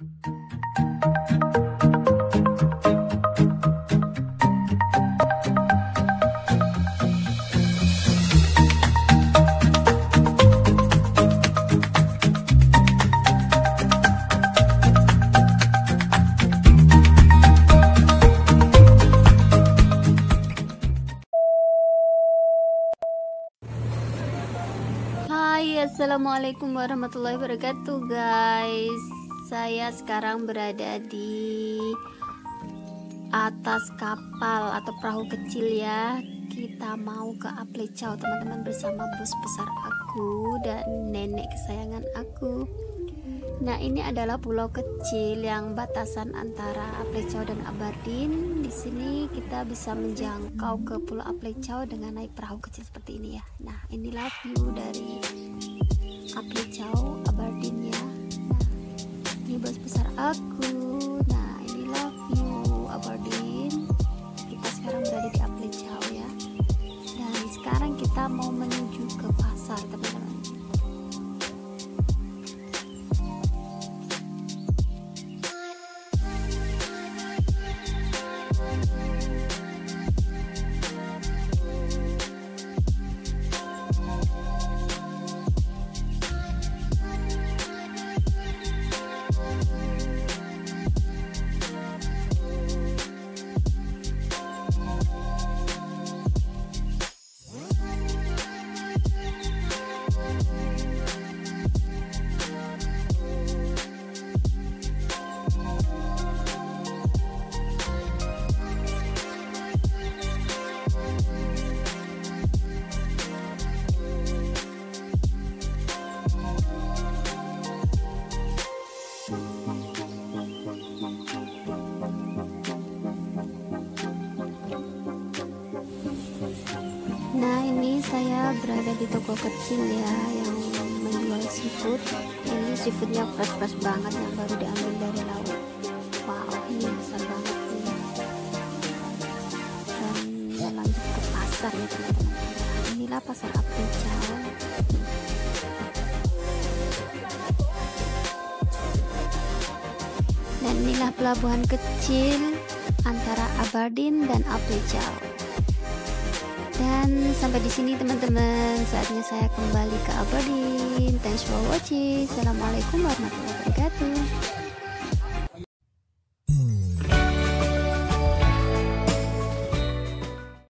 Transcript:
Hai, assalamualaikum warahmatullahi wabarakatuh guys. Saya sekarang berada di atas kapal atau perahu kecil ya. Kita mau ke Aplecau teman-teman, bersama bos besar aku dan nenek kesayangan aku. Nah, ini adalah pulau kecil yang batasan antara Aplecau dan Aberdeen. Di sini kita bisa menjangkau ke Pulau Aplecau dengan naik perahu kecil seperti ini ya. Nah, inilah view dari Aplecau, Aberdeen ya. Nah, ini bos besar aku. Nah, inilah view Aberdeen. Kita sekarang berada di Aplecau ya. Dan sekarang kita mau menuju ke pasar teman-teman. Nah, ini saya berada di toko kecil ya yang menjual seafood. Ini seafoodnya fresh banget yang baru diambil dari laut. Wow, ini besar banget nih. Dan lanjut ke pasar ya teman-teman. Nah, inilah pasar Aplecau. Dan inilah pelabuhan kecil antara Aberdeen dan Aplecau. Dan sampai di sini teman-teman, saatnya saya kembali ke Aberdeen. Thanks for watching. Assalamualaikum warahmatullahi wabarakatuh.